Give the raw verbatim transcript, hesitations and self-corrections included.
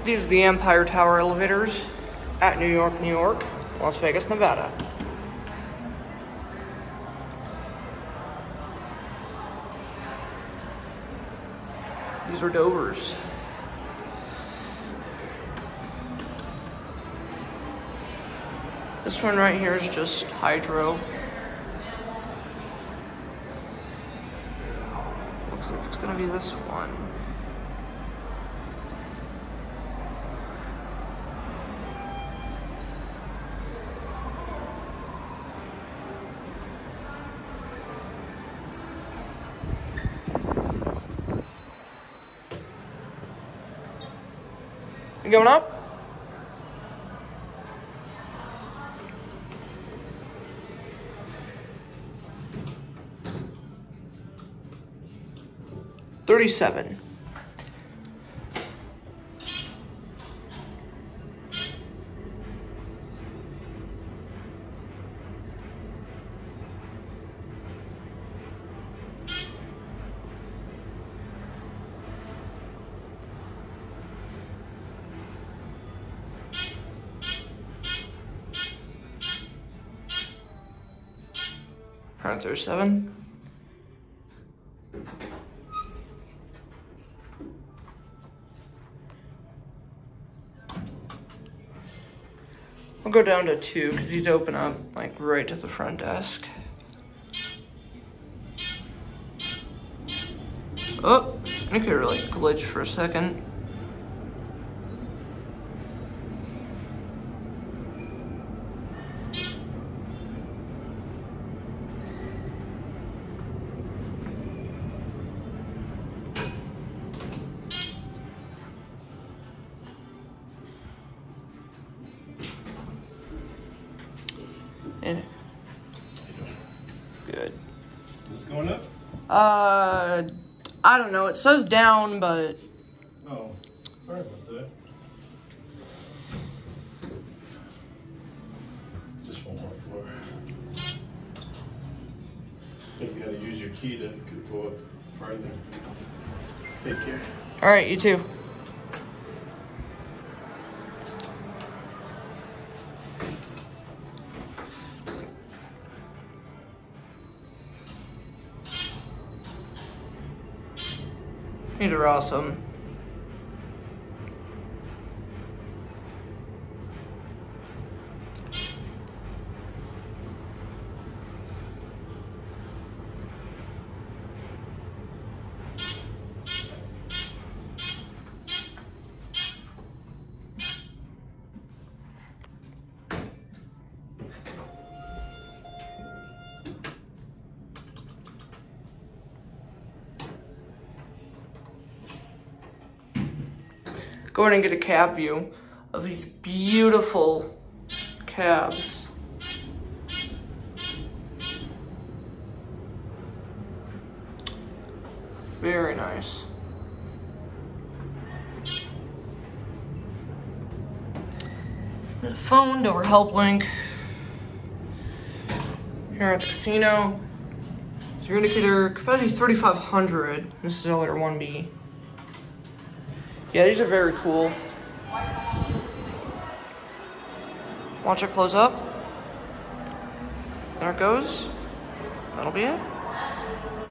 These are the Empire Tower elevators at New York, New York, Las Vegas, Nevada. These are Dovers. This one right here is just hydro. Looks like it's gonna be this one. You going up? Thirty-seven. Around thirty-seven. I'll go down to two because these open up like right to the front desk. Oh, I could really glitch for a second. And good. Is this going up? Uh, I don't know. It says down, but. Oh, sorry about that. Just one more floor. I think you gotta use your key to go up further. Take care. All right, you too. These are awesome. Go ahead and get a cab view of these beautiful cabs. Very nice. The phone, Dover Help Link. Here at the casino. So your indicator capacity is thirty-five hundred. This is elevator one B. Yeah, these are very cool. Watch it close up. There it goes. That'll be it.